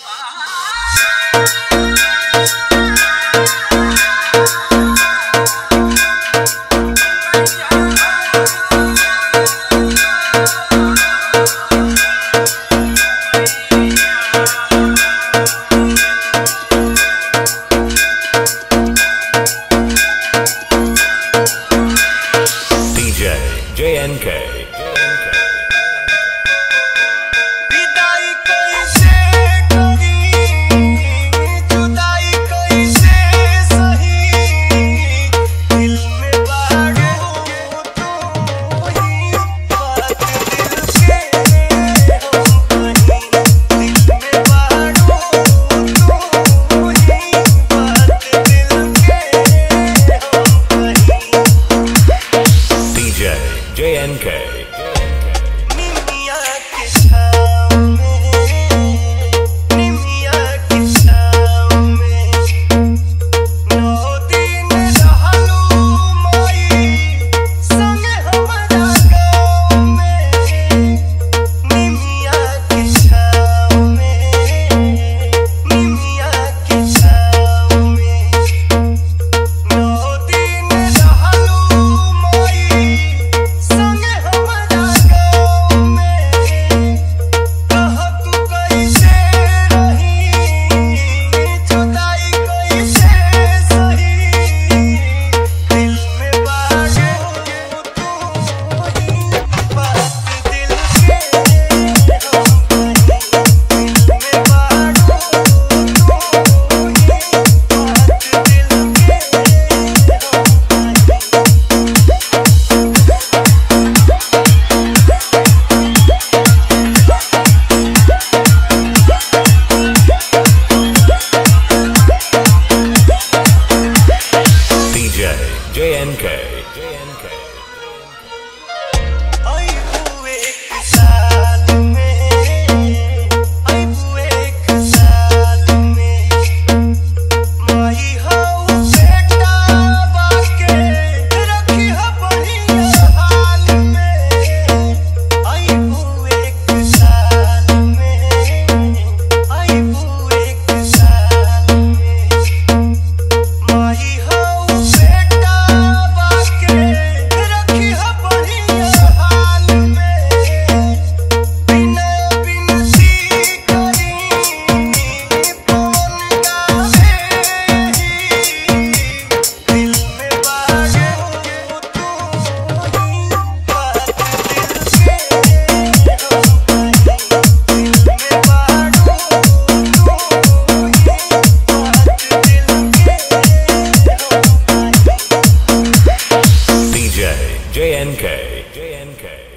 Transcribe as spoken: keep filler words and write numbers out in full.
D J J N K विदाई कैसे करी जुदाई कैसे सही दिल में बाड़ू तू ही बात दिल के हम कहीं दिल में बाड़ू तू ही बात दिल के हम कहीं D J J N K निमिया के छाँव में निमिया के छाँव में नौ दिन रहलू माई संगे हमारा गाँव में निमिया के छाँव में निमिया के छाँव में नौ दिन रहलू माई संगे हमारा गाँव में कह तू कैसे रही जुदाई कैसे सही दिल में बाड़ू तू ही बात दिल के हम कहीं दिल में बाड़ू तू ही बात दिल D J J N K आई हुए एक साल में आई हुए एक साल में माई हाउ बेटा बाके रखी है बढ़िया हाल में आई हुए एक साल में आई हुए एक साल में माई हाउ बेटा बाके रखी है बढ़िया हाल में बिना बिनती करी पवन गावे दिल में बाड़ू तू ही बात दिल के हम कहीं दिल में बाड़ू तू ही बात दिल के हम कहीं D J J N K J N K